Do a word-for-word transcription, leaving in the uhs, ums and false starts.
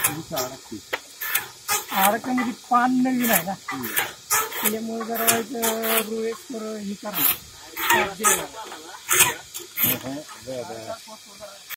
आडकामध्ये पान नवीन आहे ना, त्याच्यामुळे जरा एक हे करा.